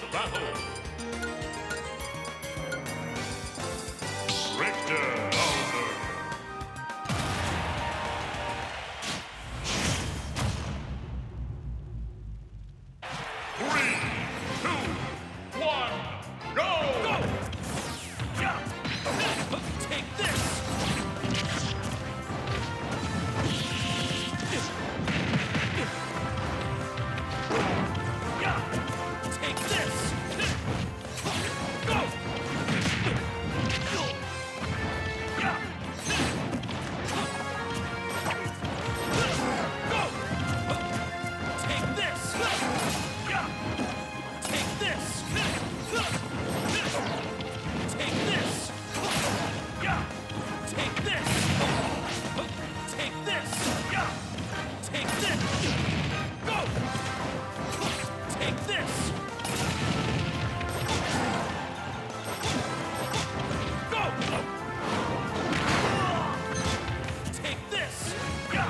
battle. Richter Owner. 3, 2, 1, go! Go! Yeah. Take this! Yeah. Take this! Go! Yeah. Go! Take this! Yeah. Take this! Take this! Yeah. Take this! Take this! Yeah. Take this! Go! Take this! Go! Take this! Yeah.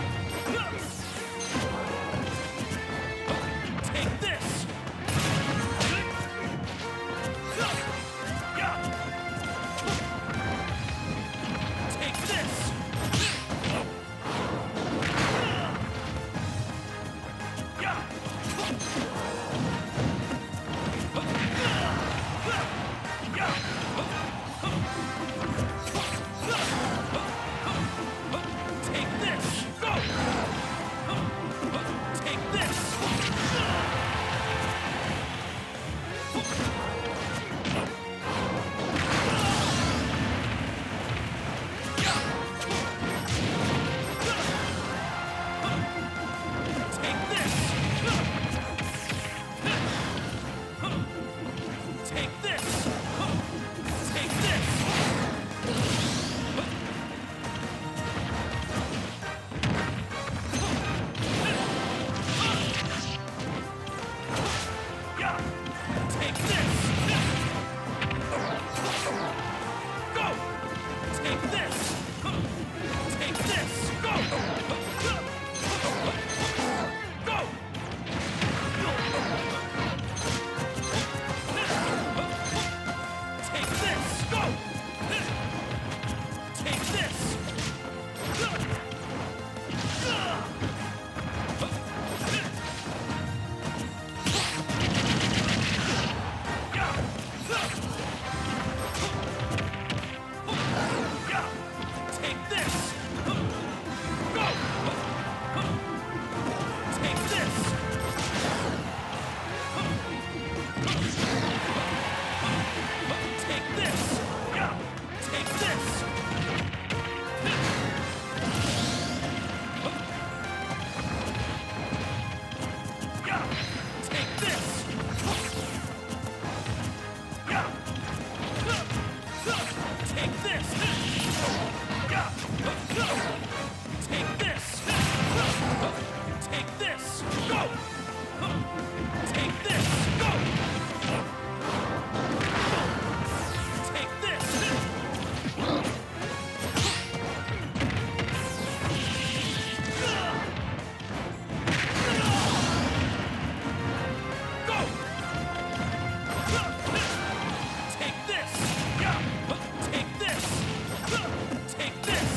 Take this! Yeah. Take this! Yeah. Yeah. Take this! Go! Take this! Take this! Take this! Take this! Yeah! Take this! Go! Take this! Take this! Go! Go! Take this! Go! Take this! Yeah! Yeah! Take this! Go! Take this! Take this! Yeah! Take this! Yeah! Take this! Yeah! Take this! Yeah! Take this! Take this! Go! Take this! Go! Take this! Go! Take this! Yeah! Take this! Take this!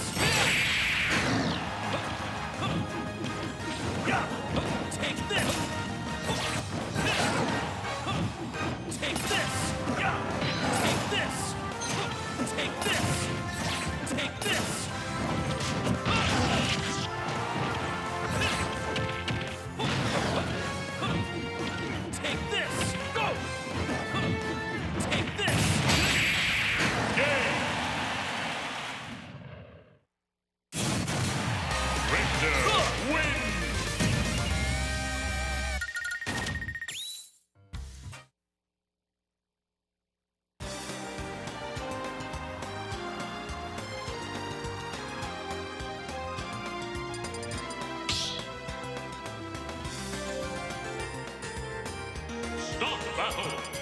Yeah! Take this! Take this! Yeah! Take this! Take this! Take this! Take this! Go! Take this! Game! Richter wins! Stop battle!